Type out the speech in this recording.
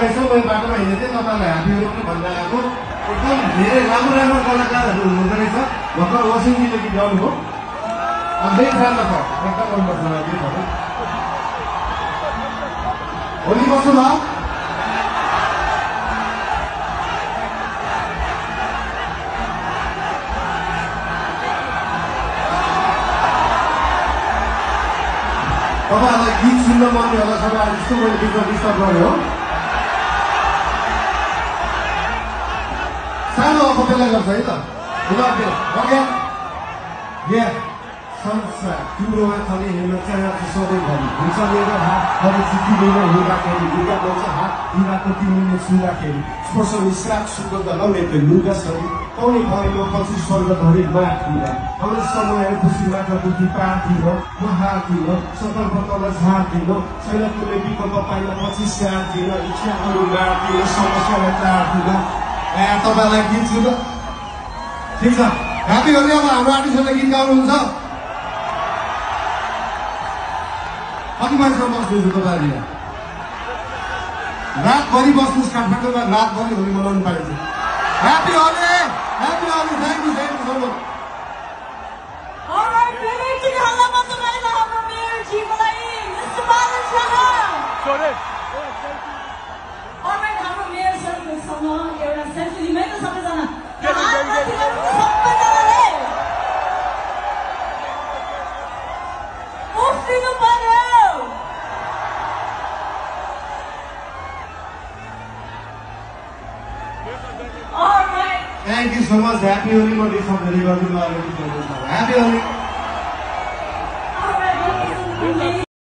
यसो मैले बाटोमा हिँडेको थिएँ तपाईँलाई ह्याप्पी होली पनि भन्न आएको एकदम धेरै राम्रो राम्रो कलाकारहरू हुनुहुँदो रहेछ भर्खर वसिङजीले गीत गाउनुभयो अझै राम्रो छ एकदम मनपर्छ मलाई गीतहरू होली बस्नु भयो तपाईँहरूलाई गीत सुन्न मन होला सबैलाई जस्तो मैले गीतमा डिस्टर्ब गरेँ हो सानो अफोपेला गर्छ है त ओके संसार तिम्रोमा खाली हेर्न चाहन्छु सधैँभरि हुन्छ मेरो हात हरेक तिमीले हुँदाखेरि लुगा लाउँछ हात हिँडाको तिमीले छुँदाखेरि स्पर्श निस्राक सुगन्ध लम्बेको लुगा सरी पाउने भएको पछि स्वर्गधरी माथिर हाम्रो समय खुसी मात्र बुद्धि पार्थिन म हार्दिन सतर्क तल झार्दिन छैन कुनै विकल्प पाइन पछि स्याहार्दिन इच्छाहरू मार्दिन समस्यालाई टार्दिन तपाईँलाई गीत सुन्नु ठिक छ ह्याप्पी होली अब हाम्रो आर्टिस्टहरूले गीत गाउनुहुन्छ कति मान्छेसम्म बस्नुहुन्छ तपाईँहरूले रातभरि बस्नुहोस् काठमाडौँमा रातभरि होली मनाउनु पाइन्छ happy Holi thank you so much Alright, फेरि हल्ला मच्चा गरेर हाम्रो मेयर जीवलाई Mr. Balan Shaha. Alright, हाम्रो मेयर सरसँग एउटा सेल्फी लिमै त सबैजना हातमाथि गर्नु सबैजनाले उफ्रिनु पर्यो Alright. Thank you so much. Happy Holi for this of the river. Happy Holi. Alright,